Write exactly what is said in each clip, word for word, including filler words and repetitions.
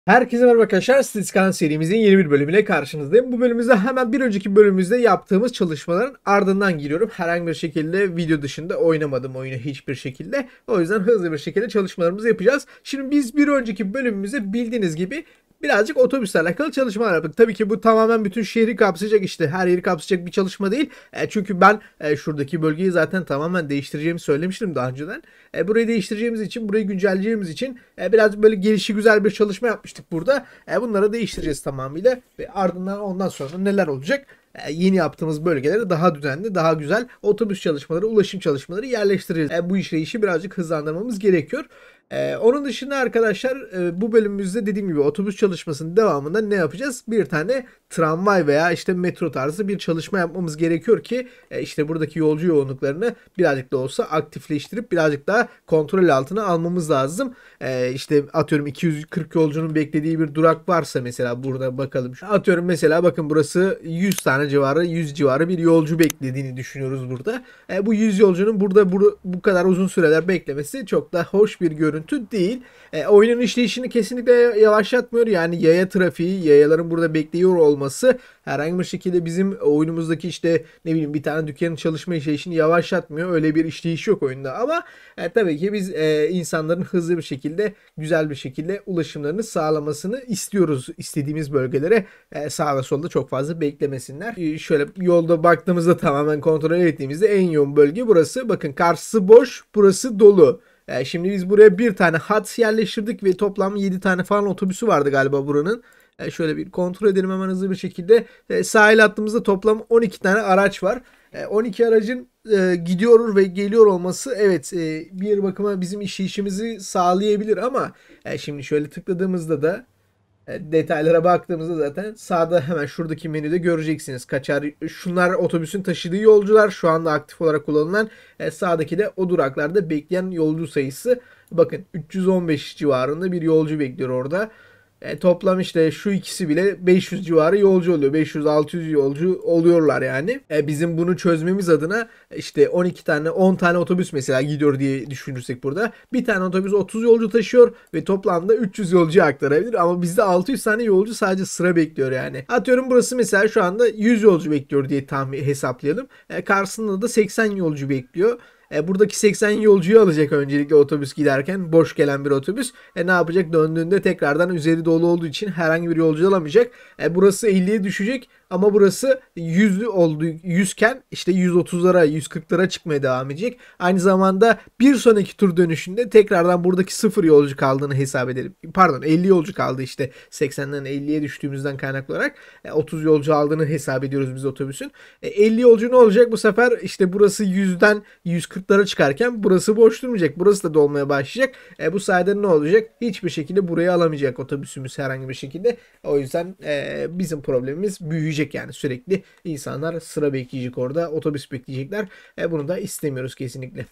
Herkese merhaba arkadaşlar. Statistik serimizin yeni bir bölümüyle karşınızdayım. Bu bölümümüzde hemen bir önceki bölümümüzde yaptığımız çalışmaların ardından giriyorum. Herhangi bir şekilde video dışında oynamadım oyunu hiçbir şekilde. O yüzden hızlı bir şekilde çalışmalarımızı yapacağız. Şimdi biz bir önceki bölümümüzde bildiğiniz gibi birazcık otobüsle alakalı çalışmalar yaptık. Tabii ki bu tamamen bütün şehri kapsayacak, işte her yeri kapsayacak bir çalışma değil. E, çünkü ben e, şuradaki bölgeyi zaten tamamen değiştireceğimi söylemiştim daha önceden. E, burayı değiştireceğimiz için, burayı güncelleyeceğimiz için e, biraz böyle gelişi güzel bir çalışma yapmıştık burada. E, bunları değiştireceğiz tamamıyla ve ardından ondan sonra neler olacak? E, yeni yaptığımız bölgelere daha düzenli, daha güzel otobüs çalışmaları, ulaşım çalışmaları yerleştireceğiz. E, bu işleyişi birazcık hızlandırmamız gerekiyor. Ee, onun dışında arkadaşlar e, bu bölümümüzde dediğim gibi otobüs çalışmasının devamında ne yapacağız? Bir tane tramvay veya işte metro tarzı bir çalışma yapmamız gerekiyor ki e, işte buradaki yolcu yoğunluklarını birazcık da olsa aktifleştirip birazcık daha kontrol altına almamız lazım. E, işte atıyorum iki yüz kırk yolcunun beklediği bir durak varsa mesela burada bakalım. Atıyorum mesela bakın burası yüz tane civarı, yüz civarı bir yolcu beklediğini düşünüyoruz burada. E, bu yüz yolcunun burada bu, bu kadar uzun süreler beklemesi çok da hoş bir görüntü değil. E, oyunun işleyişini kesinlikle yavaşlatmıyor. Yani yaya trafiği, yayaların burada bekliyor olması herhangi bir şekilde bizim oyunumuzdaki işte ne bileyim bir tane dükkanın çalışma işleyişini yavaşlatmıyor. Öyle bir işleyiş yok oyunda ama e, tabii ki biz e, insanların hızlı bir şekilde, güzel bir şekilde ulaşımlarını sağlamasını istiyoruz. İstediğimiz bölgelere e, sağda solda çok fazla beklemesinler. E, şöyle yolda baktığımızda tamamen kontrol ettiğimizde en yoğun bölge burası. Bakın karşısı boş, burası dolu. E, şimdi biz buraya bir tane hat yerleştirdik ve toplam yedi tane falan otobüsü vardı galiba buranın. E, şöyle bir kontrol edelim hemen hızlı bir şekilde. E, sahil hattımızda toplam on iki tane araç var. E, on iki aracın e, gidiyor ve geliyor olması evet e, bir bakıma bizim iş işimizi sağlayabilir ama e, şimdi şöyle tıkladığımızda da e, detaylara baktığımızda zaten sağda hemen şuradaki menüde göreceksiniz. Kaçar şunlar otobüsün taşıdığı yolcular şu anda aktif olarak kullanılan, e, sağdaki de o duraklarda bekleyen yolcu sayısı. Bakın üç yüz on beş civarında bir yolcu bekliyor orada. E, toplam işte şu ikisi bile beş yüz civarı yolcu oluyor. beş yüz altı yüz yolcu oluyorlar yani. E, bizim bunu çözmemiz adına işte on iki tane on tane otobüs mesela gidiyor diye düşünürsek burada. Bir tane otobüs otuz yolcu taşıyor ve toplamda üç yüz yolcuya aktarabilir. Ama bizde altı yüz tane yolcu sadece sıra bekliyor yani. Atıyorum burası mesela şu anda yüz yolcu bekliyor diye tahmin hesaplayalım. E, karşısında da seksen yolcu bekliyor. E, buradaki seksen yolcuyu alacak öncelikle otobüs giderken. Boş gelen bir otobüs. E, ne yapacak? Döndüğünde tekrardan üzeri dolu olduğu için herhangi bir yolcu alamayacak. E, burası elliye düşecek ama burası yüzlü oldu yüzken işte yüz otuzlara yüz kırklara çıkmaya devam edecek. Aynı zamanda bir sonraki tur dönüşünde tekrardan buradaki sıfır yolcu kaldığını hesap edelim. Pardon elli yolcu kaldı işte seksenden elliye düştüğümüzden kaynaklı olarak. E, otuz yolcu aldığını hesap ediyoruz biz otobüsün. E, elli yolcu ne olacak? Bu sefer işte burası yüzden yüz kırklara çıkarken burası boş durmayacak. Burası da dolmaya başlayacak. E, bu sayede ne olacak? Hiçbir şekilde burayı alamayacak otobüsümüz herhangi bir şekilde. O yüzden e, bizim problemimiz büyüyecek yani sürekli insanlar sıra bekleyecek orada. Otobüs bekleyecekler. E, bunu da istemiyoruz kesinlikle.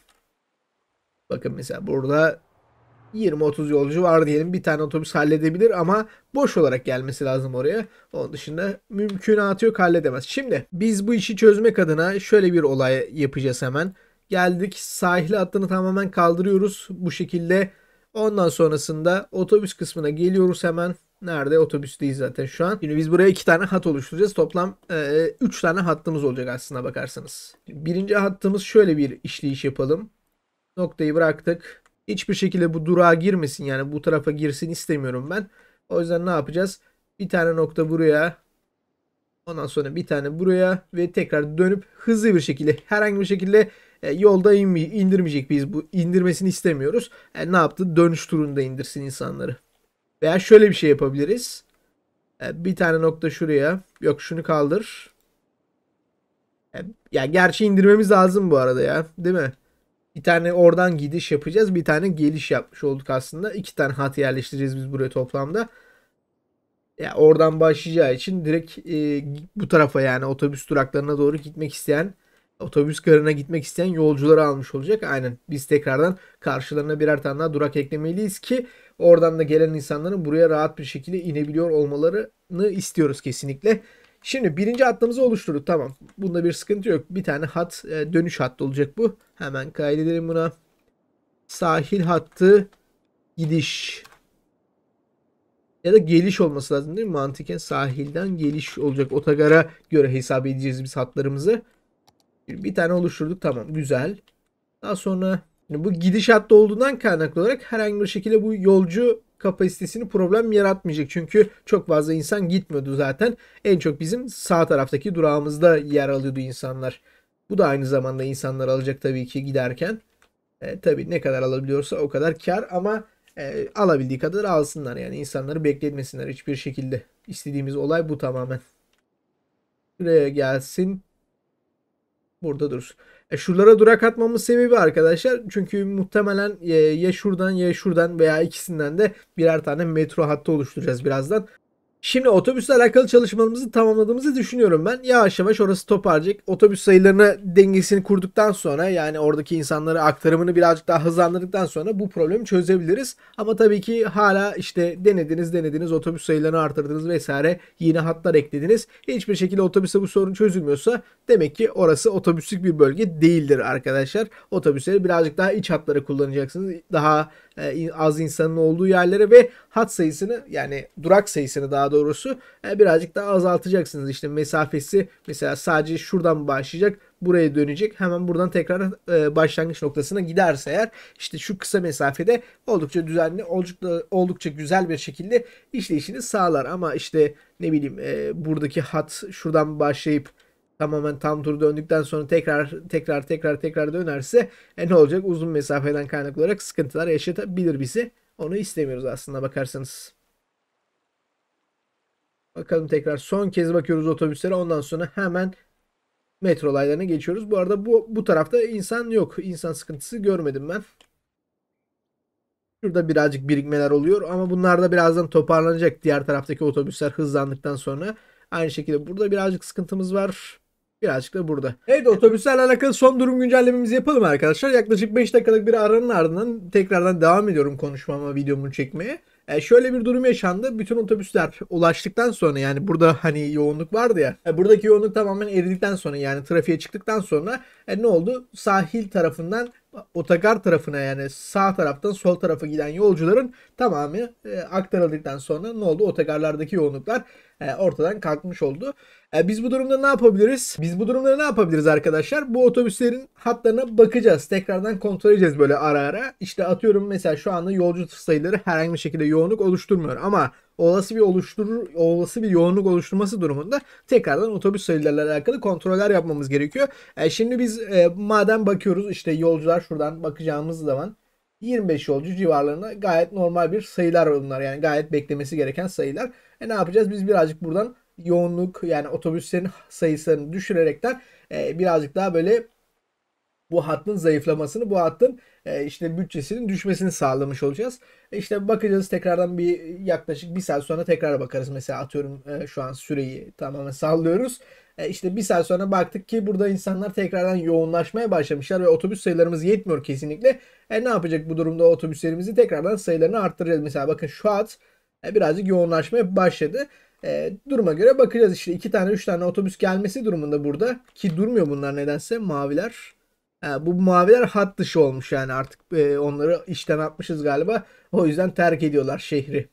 Bakın mesela burada yirmi otuz yolcu var diyelim. Bir tane otobüs halledebilir ama boş olarak gelmesi lazım oraya. Onun dışında mümkünatı yok, halledemez. Şimdi biz bu işi çözmek adına şöyle bir olay yapacağız hemen. Geldik sahil hattını tamamen kaldırıyoruz bu şekilde. Ondan sonrasında otobüs kısmına geliyoruz hemen. Nerede? Otobüsteyiz zaten şu an. Şimdi biz buraya iki tane hat oluşturacağız. Toplam e, üç tane hattımız olacak aslına bakarsanız. Birinci hattımız şöyle bir işleyiş yapalım. Noktayı bıraktık. Hiçbir şekilde bu durağa girmesin, yani bu tarafa girsin istemiyorum ben. O yüzden ne yapacağız? Bir tane nokta buraya. Ondan sonra bir tane buraya ve tekrar dönüp hızlı bir şekilde herhangi bir şekilde e, yolda inmi, indirmeyecek, biz bu indirmesini istemiyoruz. E, ne yaptı? Dönüş turunda indirsin insanları. Veya şöyle bir şey yapabiliriz. E, bir tane nokta şuraya. Yok şunu kaldır. E, ya gerçi indirmemiz lazım bu arada ya. Değil mi? Bir tane oradan gidiş yapacağız. Bir tane geliş yapmış olduk aslında. İki tane hat yerleştireceğiz biz buraya toplamda. Ya oradan başlayacağı için direkt e, bu tarafa yani otobüs duraklarına doğru gitmek isteyen, otobüs garına gitmek isteyen yolcuları almış olacak. Aynen. Biz tekrardan karşılarına birer tane daha durak eklemeliyiz ki oradan da gelen insanların buraya rahat bir şekilde inebiliyor olmalarını istiyoruz kesinlikle. Şimdi birinci hattımızı oluşturduk. Tamam. Bunda bir sıkıntı yok. Bir tane hat e, dönüş hattı olacak bu. Hemen kaydedelim buna. Sahil hattı gidiş. Ya da geliş olması lazım değil mi? Mantıken sahilden geliş olacak. Otogara göre hesap edeceğiz biz hatlarımızı. Bir tane oluşturduk, tamam, güzel. Daha sonra bu gidiş hattı olduğundan kaynaklı olarak herhangi bir şekilde bu yolcu kapasitesini problem yaratmayacak. Çünkü çok fazla insan gitmiyordu zaten. En çok bizim sağ taraftaki durağımızda yer alıyordu insanlar. Bu da aynı zamanda insanlar alacak tabii ki giderken. E, tabii ne kadar alabiliyorsa o kadar kar, ama e, alabildiği kadar alsınlar. Yani insanları bekletmesinler hiçbir şekilde. İstediğimiz olay bu tamamen. Buraya gelsin. Burada dursun. E, şuralara durak atmamın sebebi arkadaşlar. Çünkü muhtemelen e, ya şuradan ya şuradan veya ikisinden de birer tane metro hattı oluşturacağız birazdan. Şimdi otobüsle alakalı çalışmalarımızı tamamladığımızı düşünüyorum ben. Yavaş yavaş orası toparlayacak. Otobüs sayılarını dengesini kurduktan sonra, yani oradaki insanları aktarımını birazcık daha hızlandırdıktan sonra bu problemi çözebiliriz. Ama tabii ki hala işte denediniz denediniz otobüs sayılarını artırdınız vesaire, yeni hatlar eklediniz. Hiçbir şekilde otobüste bu sorun çözülmüyorsa demek ki orası otobüslük bir bölge değildir arkadaşlar. Otobüsleri birazcık daha iç hatları kullanacaksınız. Daha e, az insanın olduğu yerlere ve hat sayısını, yani durak sayısını daha doğrusu e, birazcık daha azaltacaksınız. İşte mesafesi mesela sadece şuradan başlayacak, buraya dönecek, hemen buradan tekrar e, başlangıç noktasına giderse eğer, işte şu kısa mesafede oldukça düzenli, oldukça, oldukça güzel bir şekilde işleyişini sağlar. Ama işte ne bileyim e, buradaki hat şuradan başlayıp tamamen tam tur döndükten sonra tekrar tekrar tekrar tekrar dönerse e, ne olacak? Uzun mesafeden kaynaklı olarak sıkıntılar yaşatabilir bizi. Onu istemiyoruz aslında bakarsanız. Bakalım, tekrar son kez bakıyoruz otobüslere. Ondan sonra hemen metro olaylarına geçiyoruz. Bu arada bu, bu tarafta insan yok. İnsan sıkıntısı görmedim ben. Şurada birazcık birikmeler oluyor ama bunlar da birazdan toparlanacak. Diğer taraftaki otobüsler hızlandıktan sonra. Aynı şekilde burada birazcık sıkıntımız var. Birazcık da burada. Evet, otobüslerle alakalı son durum güncellememizi yapalım arkadaşlar. Yaklaşık beş dakikalık bir aranın ardından tekrardan devam ediyorum konuşmama, videomu çekmeye. E şöyle bir durum yaşandı. Bütün otobüsler ulaştıktan sonra, yani burada hani yoğunluk vardı ya. E buradaki yoğunluk tamamen eridikten sonra, yani trafiğe çıktıktan sonra e ne oldu? Sahil tarafından otogar tarafına, yani sağ taraftan sol tarafa giden yolcuların tamamı e, aktarıldıktan sonra ne oldu? Otogarlardaki yoğunluklar e, ortadan kalkmış oldu. E, biz bu durumda ne yapabiliriz? Biz bu durumda ne yapabiliriz arkadaşlar? Bu otobüslerin hatlarına bakacağız. Tekrardan kontrol edeceğiz böyle ara ara. İşte atıyorum, mesela şu anda yolcu sayıları herhangi bir şekilde yoğunluk oluşturmuyor. Ama olası bir oluşturur, olası bir yoğunluk oluşturması durumunda tekrardan otobüs sayılarıyla alakalı kontroller yapmamız gerekiyor. E, şimdi biz e, madem bakıyoruz, işte yolcular şuradan bakacağımız zaman yirmi beş yolcu civarlarında gayet normal bir sayılar bunlar. Yani gayet beklemesi gereken sayılar. E ne yapacağız? Biz birazcık buradan yoğunluk, yani otobüslerin sayısını düşürerekten e, birazcık daha böyle bu hattın zayıflamasını, bu hattın e, işte bütçesinin düşmesini sağlamış olacağız. E, işte bakacağız tekrardan, bir yaklaşık bir saat sonra tekrar bakarız. Mesela atıyorum e, şu an süreyi tamamen sallıyoruz. E, işte bir saat sonra baktık ki burada insanlar tekrardan yoğunlaşmaya başlamışlar ve otobüs sayılarımız yetmiyor kesinlikle. E, ne yapacak bu durumda? Otobüslerimizi tekrardan sayılarını arttıracağız. Mesela bakın şu hat e, birazcık yoğunlaşmaya başladı. E, duruma göre bakacağız, işte iki tane üç tane otobüs gelmesi durumunda burada, ki durmuyor bunlar nedense, maviler. Ha, bu maviler hat dışı olmuş, yani artık e, onları işten atmışız galiba. O yüzden terk ediyorlar şehri.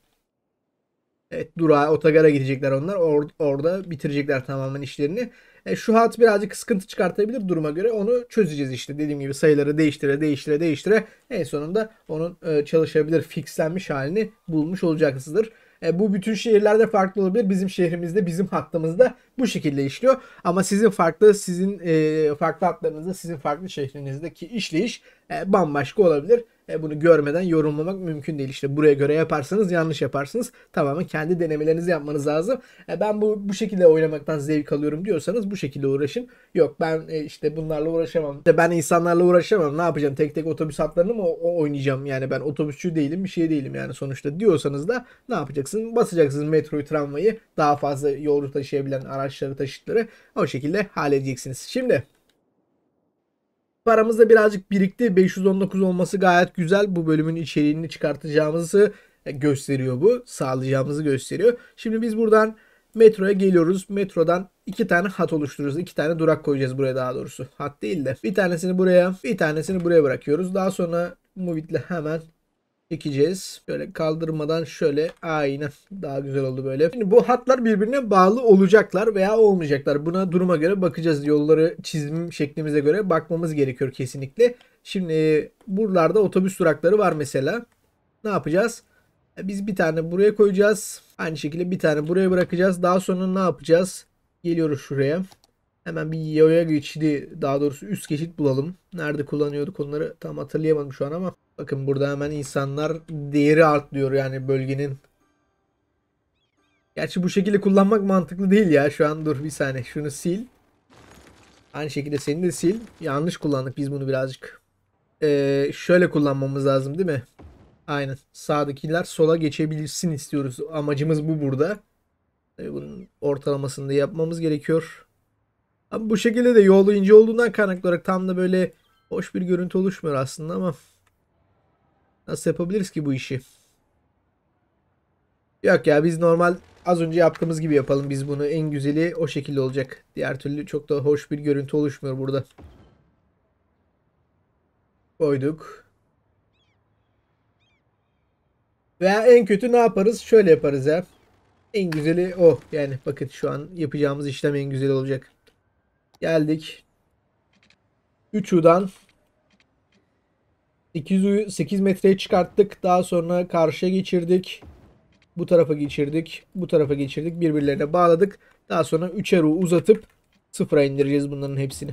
Evet, durağa, otogara gidecekler onlar. Or- orada bitirecekler tamamen işlerini. E, şu hat birazcık sıkıntı çıkartabilir duruma göre. Onu çözeceğiz işte. Dediğim gibi sayıları değiştire değiştire değiştire en sonunda onun e, çalışabilir, fixlenmiş halini bulmuş olacaksınızdır. E, bu bütün şehirlerde farklı olabilir. Bizim şehrimizde, bizim hattımızda bu şekilde işliyor. Ama sizin farklı, sizin e, farklı hatlarınızda, sizin farklı şehrinizdeki işleyiş e, bambaşka olabilir. E, bunu görmeden yorumlamak mümkün değil. İşte buraya göre yaparsanız yanlış yaparsınız. Tamamen kendi denemelerinizi yapmanız lazım. E, ben bu bu şekilde oynamaktan zevk alıyorum diyorsanız bu şekilde uğraşın. Yok, ben e, işte bunlarla uğraşamam. İşte ben insanlarla uğraşamam. Ne yapacağım? Tek tek otobüs hatlarını mı o- oynayacağım? Yani ben otobüsçü değilim, bir şey değilim yani sonuçta diyorsanız da ne yapacaksın? Basacaksınız metroyu, tramvayı, daha fazla yolcu taşıyabilen araçları, taşıtları o şekilde halledeceksiniz. Şimdi paramız da birazcık birikti. beş yüz on dokuz olması gayet güzel. Bu bölümün içeriğini çıkartacağımızı gösteriyor bu. Sağlayacağımızı gösteriyor. Şimdi biz buradan metroya geliyoruz. Metrodan iki tane hat oluşturuyoruz. İki tane durak koyacağız buraya, daha doğrusu. Hat değil de. Bir tanesini buraya, bir tanesini buraya bırakıyoruz. Daha sonra Movit'le hemen çekeceğiz. Şöyle kaldırmadan şöyle, aynen, daha güzel oldu böyle. Şimdi bu hatlar birbirine bağlı olacaklar veya olmayacaklar. Buna duruma göre bakacağız. Yolları çizim şeklimize göre bakmamız gerekiyor kesinlikle. Şimdi buralarda otobüs durakları var mesela. Ne yapacağız? E, Biz bir tane buraya koyacağız. Aynı şekilde bir tane buraya bırakacağız. Daha sonra ne yapacağız? Geliyoruz şuraya. Hemen bir yaya geçidi, daha doğrusu üst geçit bulalım. Nerede kullanıyorduk onları tam hatırlayamadım şu an ama. Bakın burada hemen insanlar değeri artlıyor yani bölgenin. Gerçi bu şekilde kullanmak mantıklı değil ya. Şu an dur bir saniye şunu sil. Aynı şekilde seni de sil. Yanlış kullandık biz bunu birazcık. Ee, şöyle kullanmamız lazım değil mi? Aynen. Sağdakiler sola geçebilirsin istiyoruz. Amacımız bu burada. Tabii bunun ortalamasını da yapmamız gerekiyor. Ama bu şekilde de yolu ince olduğundan kaynaklı olarak tam da böyle hoş bir görüntü oluşmuyor aslında ama nasıl yapabiliriz ki bu işi? Yok ya, biz normal az önce yaptığımız gibi yapalım. Biz bunu, en güzeli o şekilde olacak. Diğer türlü çok da hoş bir görüntü oluşmuyor burada. Koyduk. Veya en kötü ne yaparız? Şöyle yaparız ya. En güzeli o. Yani bakın şu an yapacağımız işlem en güzeli olacak. Geldik. üç U'dan sekiz U'yu sekiz metreye çıkarttık. Daha sonra karşıya geçirdik. Bu tarafa geçirdik. Bu tarafa geçirdik. Birbirlerine bağladık. Daha sonra üçer U uzatıp sıfıra indireceğiz bunların hepsini.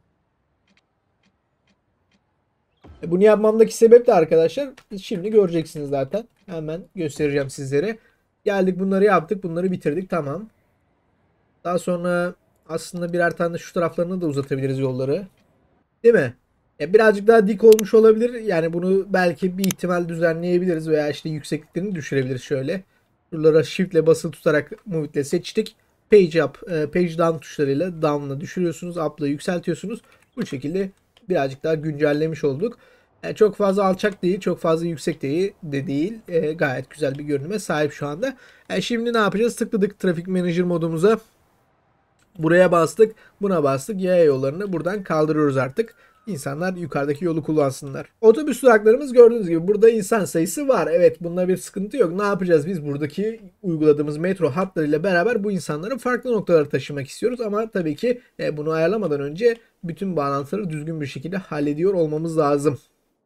E, Bunu yapmamdaki sebep de arkadaşlar şimdi göreceksiniz zaten. Hemen göstereceğim sizlere. Geldik, bunları yaptık. Bunları bitirdik. Tamam. Daha sonra aslında birer tane şu taraflarını da uzatabiliriz yolları. Değil mi? Ya birazcık daha dik olmuş olabilir. Yani bunu belki bir ihtimal düzenleyebiliriz veya işte yüksekliklerini düşürebiliriz şöyle. Şuralara shift ile basılı tutarak move ile seçtik. Page up, e, page down tuşlarıyla down'la düşürüyorsunuz, up'la yükseltiyorsunuz. Bu şekilde birazcık daha güncellemiş olduk. E, çok fazla alçak değil, çok fazla yüksek değil de değil. E, gayet güzel bir görünüme sahip şu anda. E, şimdi ne yapacağız? Tıkladık Traffic Manager modumuza. Buraya bastık, buna bastık. Yaya yollarını buradan kaldırıyoruz artık. İnsanlar yukarıdaki yolu kullansınlar. Otobüs duraklarımız gördüğünüz gibi burada insan sayısı var. Evet, bunda bir sıkıntı yok. Ne yapacağız biz? Buradaki uyguladığımız metro hatlarıyla beraber bu insanları farklı noktalara taşımak istiyoruz. Ama tabii ki e, bunu ayarlamadan önce bütün bağlantıları düzgün bir şekilde hallediyor olmamız lazım.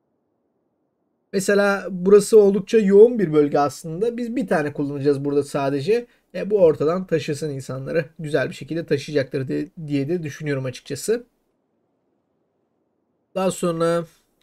Mesela burası oldukça yoğun bir bölge aslında. Biz bir tane kullanacağız burada sadece. E, bu ortadan taşısın insanları. Güzel bir şekilde taşıyacaktır diye de düşünüyorum açıkçası. Daha sonra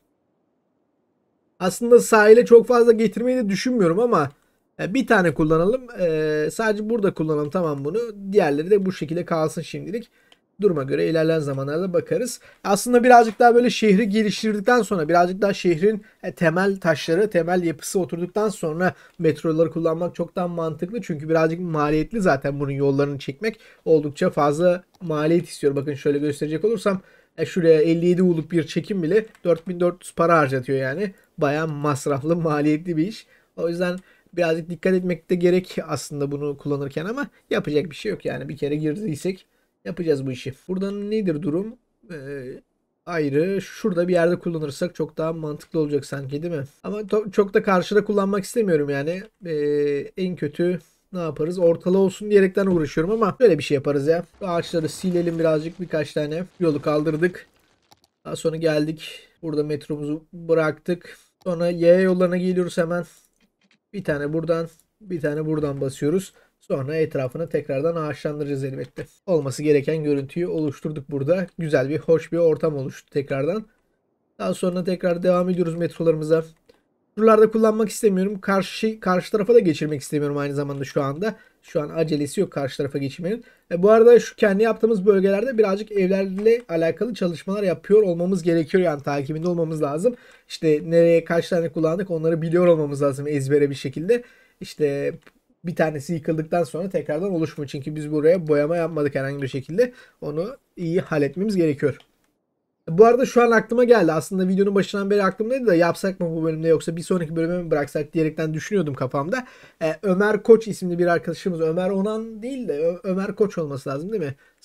aslında sahile çok fazla getirmeyi de düşünmüyorum ama e, bir tane kullanalım. E, sadece burada kullanalım, tamam bunu. Diğerleri de bu şekilde kalsın şimdilik. Duruma göre ilerleyen zamanlarda bakarız. Aslında birazcık daha böyle şehri geliştirdikten sonra, birazcık daha şehrin e, temel taşları, temel yapısı oturduktan sonra metroları kullanmak çok daha mantıklı. Çünkü birazcık maliyetli zaten bunun yollarını çekmek. Oldukça fazla maliyet istiyor. Bakın şöyle gösterecek olursam e, şuraya elli yedi U'luk bir çekim bile dört bin dört yüz para harcatıyor yani. Bayağı masraflı, maliyetli bir iş. O yüzden birazcık dikkat etmek de gerek aslında bunu kullanırken ama yapacak bir şey yok yani. Bir kere girdiysek yapacağız bu işi. Buradan nedir durum? Ee, ayrı. Şurada bir yerde kullanırsak çok daha mantıklı olacak sanki, değil mi? Ama to- çok da karşıda kullanmak istemiyorum yani. Ee, en kötü ne yaparız? Ortalı olsun diyerekten uğraşıyorum ama böyle bir şey yaparız ya. Ağaçları silelim birazcık, birkaç tane. Yolu kaldırdık. Daha sonra geldik. Burada metromuzu bıraktık. Sonra yaya yollarına geliyoruz hemen. Bir tane buradan, bir tane buradan basıyoruz. Sonra etrafını tekrardan ağaçlandıracağız elbette. Olması gereken görüntüyü oluşturduk burada. Güzel bir, hoş bir ortam oluştu tekrardan. Daha sonra tekrar devam ediyoruz metrolarımıza. Buralarda kullanmak istemiyorum. Karşı karşı tarafa da geçirmek istemiyorum aynı zamanda şu anda. Şu an acelesi yok karşı tarafa geçirmenin. E, bu arada şu kendi yaptığımız bölgelerde birazcık evlerle alakalı çalışmalar yapıyor olmamız gerekiyor. Yani takibinde olmamız lazım. İşte nereye kaç tane kullandık onları biliyor olmamız lazım ezbere bir şekilde. İşte bir tanesi yıkıldıktan sonra tekrardan oluşmuyor. Çünkü biz buraya boyama yapmadık herhangi bir şekilde. Onu iyi halletmemiz gerekiyor. Bu arada şu an aklıma geldi. Aslında videonun başından beri aklımdaydı da yapsak mı bu bölümde yoksa bir sonraki bölüme mi bıraksak diyerekten düşünüyordum kafamda. Ee, Ömer Koç isimli bir arkadaşımız, Ömer Onan değil de Ö- Ömer Koç olması lazım değil mi?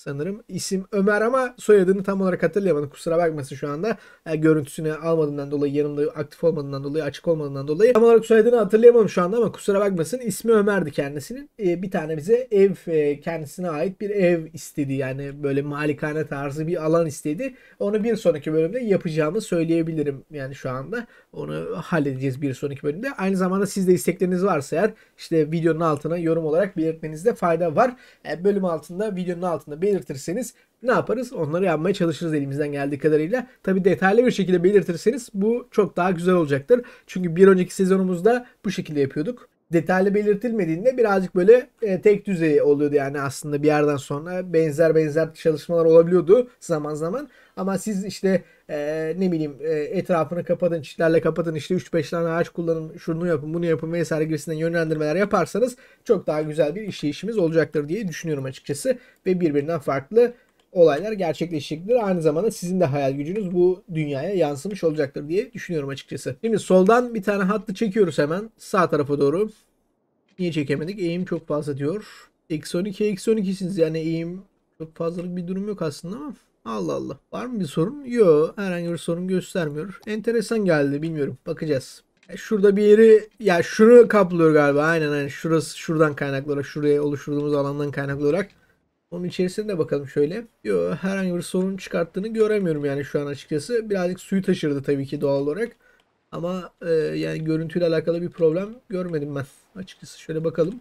sanırım. İsim Ömer ama soyadını tam olarak hatırlayamadım. Kusura bakmasın şu anda. E, görüntüsünü almadığımdan dolayı, yanımda aktif olmadığından dolayı, açık olmadığından dolayı tam olarak soyadını hatırlayamam şu anda ama kusura bakmasın. İsmi Ömer'di kendisinin. E, bir tane bize ev, e, kendisine ait bir ev istedi. Yani böyle malikane tarzı bir alan istedi. Onu bir sonraki bölümde yapacağımı söyleyebilirim yani şu anda. Onu halledeceğiz bir sonraki bölümde. Aynı zamanda sizde istekleriniz varsa eğer işte videonun altına yorum olarak belirtmenizde fayda var. E, bölüm altında, videonun altında belirtirseniz ne yaparız? Onları yapmaya çalışırız elimizden geldiği kadarıyla. Tabi detaylı bir şekilde belirtirseniz bu çok daha güzel olacaktır. Çünkü bir önceki sezonumuzda bu şekilde yapıyorduk. Detaylı belirtilmediğinde birazcık böyle e, tek düzey oluyordu yani aslında bir yerden sonra benzer benzer çalışmalar olabiliyordu zaman zaman. Ama siz işte e, ne bileyim e, etrafını kapatın, çitlerle kapatın, işte üç beş tane ağaç kullanın, şunu yapın, bunu yapın vesaire gibisinden yönlendirmeler yaparsanız çok daha güzel bir işleyişimiz olacaktır diye düşünüyorum açıkçası. Ve birbirinden farklı olaylar gerçekleşecektir. Aynı zamanda sizin de hayal gücünüz bu dünyaya yansımış olacaktır diye düşünüyorum açıkçası. Şimdi soldan bir tane hattı çekiyoruz hemen sağ tarafa doğru. Niye çekemedik? Eğim çok fazla diyor. Eksi on iki, eksi on ikisiniz yani eğim çok fazlalık bir durum yok aslında ama Allah Allah. Var mı bir sorun? Yok. Herhangi bir sorun göstermiyor. Enteresan geldi. Bilmiyorum. Bakacağız. Şurada bir yeri ya şunu kaplıyor galiba. Aynen aynen. Şurası şuradan kaynaklı olarak. Şuraya oluşturduğumuz alandan kaynaklı olarak. Onun içerisinde bakalım şöyle. Yok. Herhangi bir sorun çıkarttığını göremiyorum yani şu an açıkçası. Birazcık suyu taşırdı tabii ki doğal olarak. Ama e, yani görüntüyle alakalı bir problem görmedim ben. Açıkçası şöyle bakalım.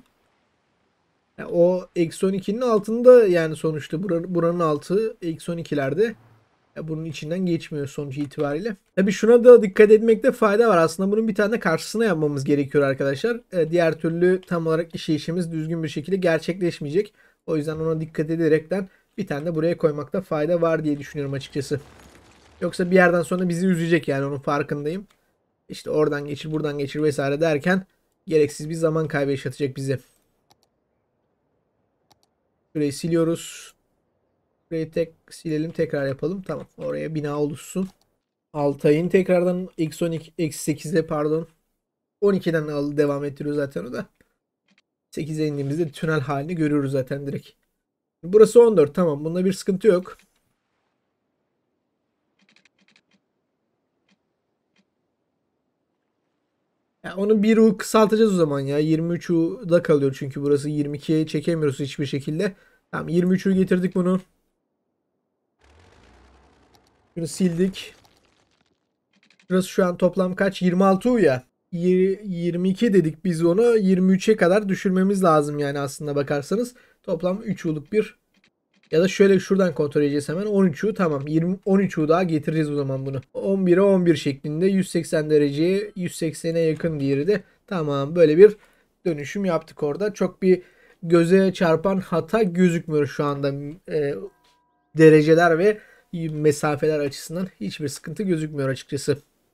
Yani o eksi on ikinin altında yani sonuçta buranın, buranın altı eksi on ikilerde. Ya bunun içinden geçmiyor sonuç itibariyle. Tabii şuna da dikkat etmekte fayda var. Aslında bunun bir tane karşısına yapmamız gerekiyor arkadaşlar. E, diğer türlü tam olarak işleyişimiz düzgün bir şekilde gerçekleşmeyecek. O yüzden ona dikkat ederekten bir tane de buraya koymakta fayda var diye düşünüyorum açıkçası. Yoksa bir yerden sonra bizi üzecek yani onun farkındayım. İşte oradan geçir buradan geçir vesaire derken gereksiz bir zaman kaybı yaşatacak bize. Şurayı siliyoruz. Burayı tek silelim tekrar yapalım. Tamam oraya bina oluşsun. Altay'ın tekrardan eksi on iki, eksi sekize pardon. on ikiden al, devam ettiriyor zaten o da. sekize indiğimizde tünel halini görüyoruz zaten direkt. Burası on dört tamam bunda bir sıkıntı yok. Ya onu bir U kısaltacağız o zaman ya. yirmi üç U'da kalıyor çünkü burası yirmi ikiye çekemiyoruz hiçbir şekilde. Tamam yirmi üç U getirdik bunu. Bunu sildik. Burası şu an toplam kaç? yirmi altı U ya. yirmi iki dedik biz onu. yirmi üçe kadar düşürmemiz lazım yani aslında bakarsanız. Toplam üç U'luk bir. Ya da şöyle şuradan kontrol edeceğiz hemen. on üç U tamam. yirmi, on üç U daha getireceğiz o zaman bunu. on bire on bir şeklinde yüz seksen dereceye yüz seksene yakın bir yeri de. Tamam böyle bir dönüşüm yaptık orada. Çok bir göze çarpan hata gözükmüyor şu anda. E, dereceler ve mesafeler açısından hiçbir sıkıntı gözükmüyor açıkçası.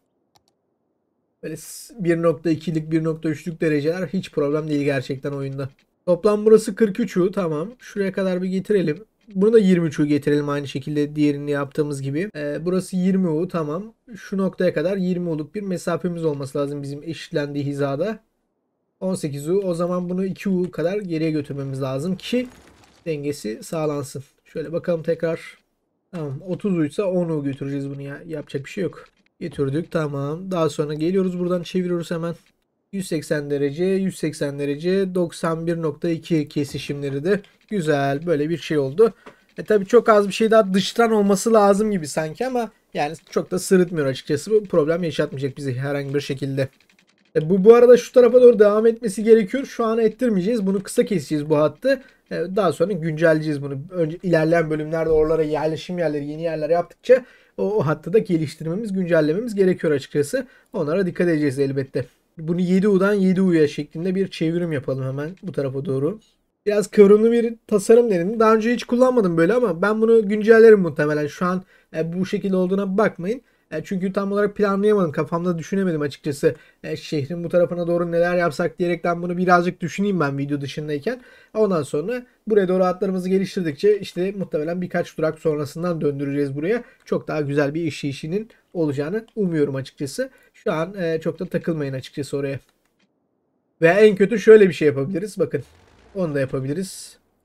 Böyle bir nokta ikilik bir nokta üçlük dereceler hiç problem değil gerçekten oyunda. Toplam burası kırk üç U tamam. Şuraya kadar bir getirelim. Bunu da yirmi üç U getirelim aynı şekilde diğerini yaptığımız gibi. Ee, burası yirmi U tamam. Şu noktaya kadar yirmi U'luk bir mesafemiz olması lazım bizim eşitlendiği hizada. on sekiz U o zaman bunu iki U kadar geriye götürmemiz lazım ki dengesi sağlansın. Şöyle bakalım tekrar. Tamam otuz U ise on U götüreceğiz bunu ya. Yapacak bir şey yok. Getirdik tamam. Daha sonra geliyoruz buradan çeviriyoruz hemen. yüz seksen derece, yüz seksen derece, doksan bir nokta iki kesişimleri de güzel böyle bir şey oldu. E tabi çok az bir şey daha dıştan olması lazım gibi sanki ama yani çok da sırıtmıyor açıkçası. Bu problem yaşatmayacak bize herhangi bir şekilde. E bu bu arada şu tarafa doğru devam etmesi gerekiyor. Şu an ettirmeyeceğiz. Bunu kısa keseceğiz bu hattı. E daha sonra güncelleyeceğiz bunu. Önce ilerleyen bölümlerde oralara yerleşim yerleri, yeni yerler yaptıkça o, o hattı da geliştirmemiz, güncellememiz gerekiyor açıkçası. Onlara dikkat edeceğiz elbette. Bunu yedi U'dan yedi U'ya şeklinde bir çevirim yapalım hemen bu tarafa doğru. Biraz kıvrımlı bir tasarım denedim. Daha önce hiç kullanmadım böyle ama ben bunu güncellerim muhtemelen. Şu an e, bu şekilde olduğuna bakmayın. E, çünkü tam olarak planlayamadım. Kafamda düşünemedim açıkçası. E, şehrin bu tarafına doğru neler yapsak diyerekten bunu birazcık düşüneyim ben video dışındayken. Ondan sonra buraya doğru hatlarımızı geliştirdikçe işte muhtemelen birkaç durak sonrasından döndüreceğiz buraya. Çok daha güzel bir işleyişinin olacağını umuyorum açıkçası. Şu an e, çok da takılmayın açıkçası oraya. Veya en kötü şöyle bir şey yapabiliriz. Bakın onu da yapabiliriz.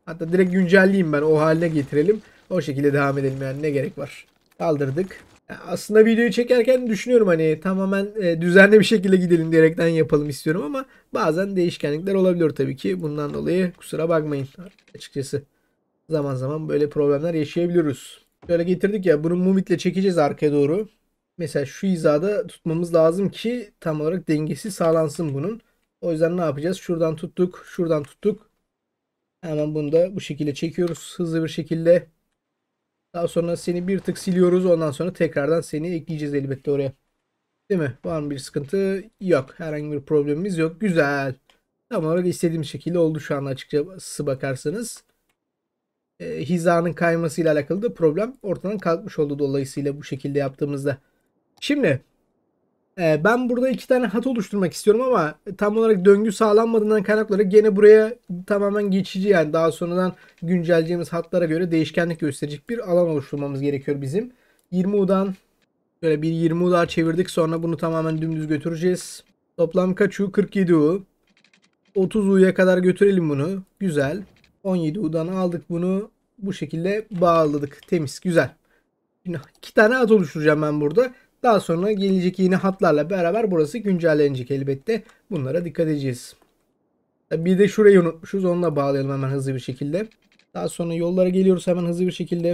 Hatta direkt güncelleyeyim, ben o haline getirelim. O şekilde devam edelim, yani ne gerek var. Kaldırdık. Aslında videoyu çekerken düşünüyorum hani tamamen e, düzenli bir şekilde gidelim diyerekten yapalım istiyorum ama bazen değişkenlikler olabiliyor tabii ki. Bundan dolayı kusura bakmayın açıkçası. Zaman zaman böyle problemler yaşayabiliyoruz. Şöyle getirdik ya, bunu Moveit'le çekeceğiz arkaya doğru. Mesela şu hizada tutmamız lazım ki tam olarak dengesi sağlansın bunun. O yüzden ne yapacağız? Şuradan tuttuk, şuradan tuttuk. Hemen bunu da bu şekilde çekiyoruz hızlı bir şekilde. Daha sonra seni bir tık siliyoruz. Ondan sonra tekrardan seni ekleyeceğiz elbette oraya. Değil mi? Var mı bir sıkıntı? Yok. Herhangi bir problemimiz yok. Güzel. Tam olarak istediğim şekilde oldu şu an açıkçası bakarsanız. E, hizanın kaymasıyla alakalı da problem ortadan kalkmış oldu dolayısıyla bu şekilde yaptığımızda. Şimdi e, ben burada iki tane hat oluşturmak istiyorum ama tam olarak döngü sağlanmadığından kaynakları gene buraya tamamen geçici, yani daha sonradan güncelleyeceğimiz hatlara göre değişkenlik gösterecek bir alan oluşturmamız gerekiyor bizim. yirmi U'dan böyle bir yirmi U daha çevirdik, sonra bunu tamamen dümdüz götüreceğiz. Toplam kaç U? kırk yedi U. otuz U'ya kadar götürelim bunu. Güzel. on yedi U'dan aldık bunu. Bu şekilde bağladık. Temiz. Güzel. Şimdi iki tane hat oluşturacağım ben burada. Daha sonra gelecek yeni hatlarla beraber burası güncellenecek elbette. Bunlara dikkat edeceğiz. Bir de şurayı unutmuşuz. Onunla bağlayalım hemen hızlı bir şekilde. Daha sonra yollara geliyoruz hemen hızlı bir şekilde.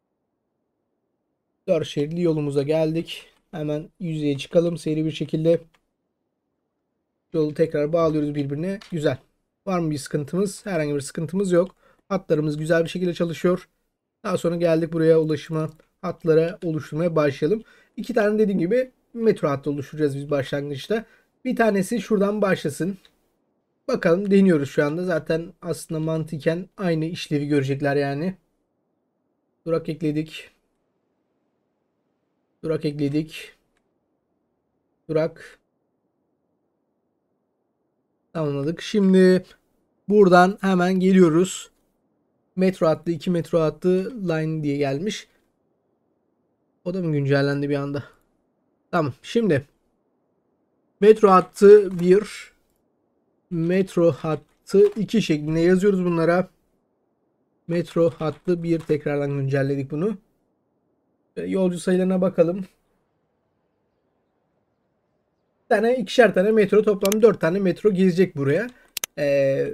Dört şeritli yolumuza geldik. Hemen yüzeye çıkalım seri bir şekilde. Yolu tekrar bağlıyoruz birbirine. Güzel. Var mı bir sıkıntımız? Herhangi bir sıkıntımız yok. Hatlarımız güzel bir şekilde çalışıyor. Daha sonra geldik buraya, ulaşıma, hatlara oluşturmaya başlayalım. İki tane dediğim gibi metro hattı oluşturacağız biz başlangıçta. Bir tanesi şuradan başlasın. Bakalım, deniyoruz şu anda. Zaten aslında mantıken aynı işlevi görecekler yani. Durak ekledik. Durak ekledik. Durak. Tamamladık. Şimdi buradan hemen geliyoruz. Metro hattı, iki metro hattı line diye gelmiş. O da mı güncellendi bir anda? Tamam. Şimdi metro hattı bir, metro hattı iki şeklinde yazıyoruz bunlara. Metro hattı bir, tekrardan güncelledik bunu. Yolcu sayılarına bakalım. Bir tane, ikişer tane metro, toplam dört tane metro gelecek buraya. Ee,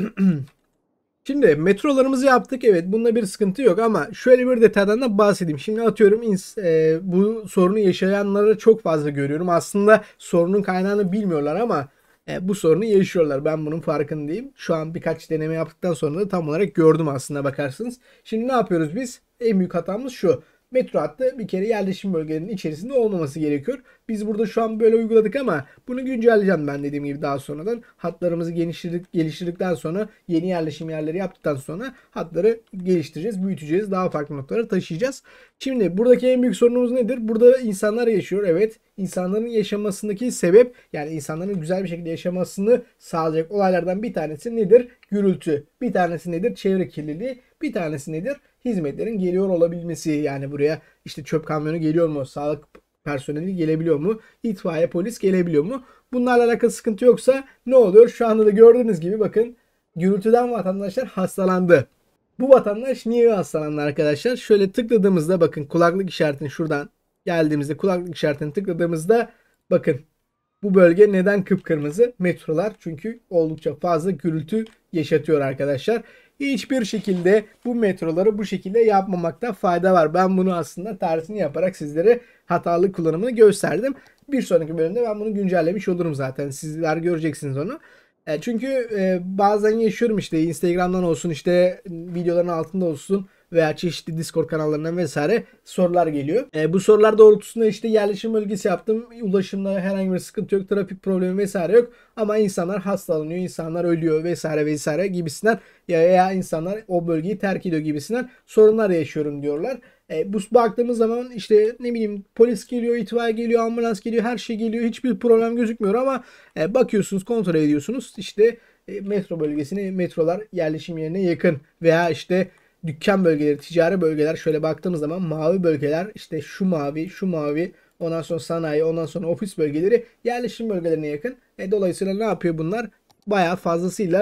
Şimdi metrolarımızı yaptık. Evet, bunda bir sıkıntı yok ama şöyle bir detaydan da bahsedeyim. Şimdi atıyorum e, bu sorunu yaşayanları çok fazla görüyorum. Aslında sorunun kaynağını bilmiyorlar ama e, bu sorunu yaşıyorlar. Ben bunun farkındayım. Şu an birkaç deneme yaptıktan sonra da tam olarak gördüm aslında bakarsınız. Şimdi ne yapıyoruz biz? En büyük hatamız şu. Metro hattı bir kere yerleşim bölgelerinin içerisinde olmaması gerekiyor. Biz burada şu an böyle uyguladık ama bunu güncelleyeceğim ben dediğim gibi daha sonradan. Hatlarımızı geliştirdik, geliştirdikten sonra yeni yerleşim yerleri yaptıktan sonra hatları geliştireceğiz, büyüteceğiz, daha farklı noktalara taşıyacağız. Şimdi buradaki en büyük sorunumuz nedir? Burada insanlar yaşıyor. Evet, insanların yaşamasındaki sebep, yani insanların güzel bir şekilde yaşamasını sağlayacak olaylardan bir tanesi nedir? Gürültü. Bir tanesi nedir? Çevre kirliliği. Bir tanesi nedir? Hizmetlerin geliyor olabilmesi. Yani buraya işte çöp kamyonu geliyor mu? Sağlık personeli gelebiliyor mu? İtfaiye, polis gelebiliyor mu? Bunlarla alakalı sıkıntı yoksa ne oluyor? Şu anda da gördüğünüz gibi bakın, gürültüden vatandaşlar hastalandı. Bu vatandaş niye hastalandı arkadaşlar? Şöyle tıkladığımızda bakın, kulaklık işaretini şuradan geldiğimizde kulaklık işaretini tıkladığımızda bakın, bu bölge neden kıpkırmızı? Metrolar çünkü oldukça fazla gürültü yaşatıyor arkadaşlar. Hiçbir şekilde bu metroları bu şekilde yapmamakta fayda var. Ben bunu aslında tersini yaparak sizlere hatalı kullanımını gösterdim. Bir sonraki bölümde ben bunu güncellemiş olurum zaten. Sizler göreceksiniz onu. E, çünkü e, bazen yaşıyorum, işte Instagram'dan olsun, işte videoların altında olsun veya çeşitli Discord kanallarından vesaire sorular geliyor. E, bu sorular doğrultusunda işte yerleşim bölgesi yaptım. Ulaşımda herhangi bir sıkıntı yok. Trafik problemi vesaire yok. Ama insanlar hastalanıyor, insanlar ölüyor vesaire vesaire gibisinden, ya veya insanlar o bölgeyi terk ediyor gibisinden sorunlar yaşıyorum diyorlar. E, bu baktığımız zaman işte ne bileyim, polis geliyor, itfaiye geliyor, ambulans geliyor, her şey geliyor. Hiçbir problem gözükmüyor ama e, bakıyorsunuz, kontrol ediyorsunuz. İşte e, metro bölgesine, metrolar yerleşim yerine yakın veya işte dükkan bölgeleri, ticari bölgeler, şöyle baktığımız zaman mavi bölgeler, işte şu mavi, şu mavi, ondan sonra sanayi, ondan sonra ofis bölgeleri yerleşim bölgelerine yakın. E, dolayısıyla ne yapıyor bunlar? Bayağı fazlasıyla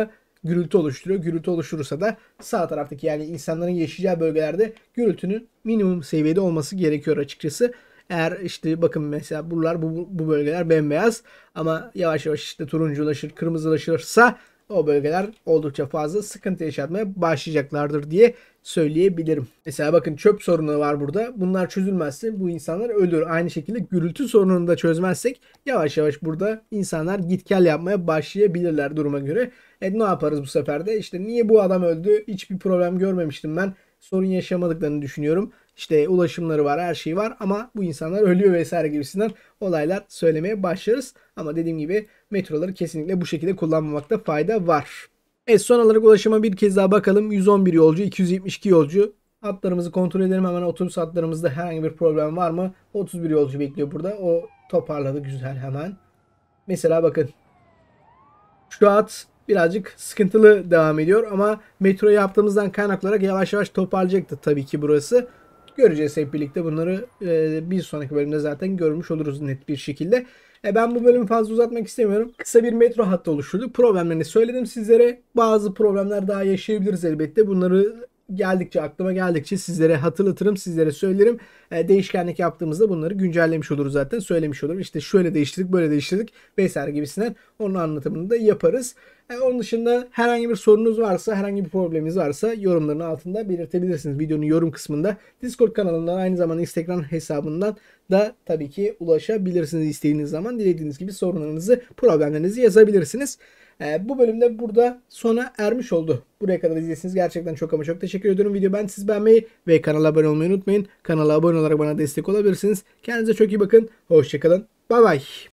gürültü oluşturuyor. Gürültü oluşturursa da sağ taraftaki yani insanların yaşayacağı bölgelerde gürültünün minimum seviyede olması gerekiyor açıkçası. Eğer işte bakın mesela buralar bu, bu bölgeler bembeyaz ama yavaş yavaş işte turunculaşır, kırmızılaşırsa o bölgeler oldukça fazla sıkıntı yaşatmaya başlayacaklardır diye söyleyebilirim. Mesela bakın çöp sorunu var burada. Bunlar çözülmezse bu insanlar ölür. Aynı şekilde gürültü sorununu da çözmezsek yavaş yavaş burada insanlar git gel yapmaya başlayabilirler duruma göre. E ne yaparız bu sefer de? İşte niye bu adam öldü? Hiçbir problem görmemiştim ben. Sorun yaşamadıklarını düşünüyorum. İşte ulaşımları var, her şey var ama bu insanlar ölüyor vesaire gibisinden olaylar söylemeye başlarız. Ama dediğim gibi metroları kesinlikle bu şekilde kullanmamakta fayda var. Evet, son olarak ulaşıma bir kez daha bakalım. yüz on bir yolcu, iki yüz yetmiş iki yolcu. Hatlarımızı kontrol edelim hemen, otobüs hatlarımızda herhangi bir problem var mı? otuz bir yolcu bekliyor burada. O toparladı güzel hemen. Mesela bakın. Şu hat birazcık sıkıntılı devam ediyor ama metro yaptığımızdan kaynaklanarak yavaş yavaş toparlayacaktı tabii ki burası. Göreceğiz hep birlikte bunları, e, bir sonraki bölümde zaten görmüş oluruz net bir şekilde. E, ben bu bölümü fazla uzatmak istemiyorum. Kısa bir metro hattı oluşturduk. Problemlerini söyledim sizlere. Bazı problemler daha yaşayabiliriz elbette. Bunları geldikçe aklıma geldikçe sizlere hatırlatırım, sizlere söylerim. E, değişkenlik yaptığımızda bunları güncellemiş oluruz zaten. Söylemiş olurum. İşte şöyle değiştirdik, böyle değiştirdik vesaire gibisinden onun anlatımını da yaparız. E, onun dışında herhangi bir sorunuz varsa, herhangi bir probleminiz varsa yorumların altında belirtebilirsiniz. Videonun yorum kısmında Discord kanalından, aynı zamanda Instagram hesabından da tabii ki ulaşabilirsiniz istediğiniz zaman. Dilediğiniz gibi sorunlarınızı, problemlerinizi yazabilirsiniz. Ee, bu bölümde burada sona ermiş oldu. Buraya kadar izlediyseniz gerçekten çok ama çok teşekkür ediyorum. Video ben siz beğenmeyi ve kanala abone olmayı unutmayın. Kanala abone olarak bana destek olabilirsiniz. Kendinize çok iyi bakın. Hoşçakalın. Bay bay.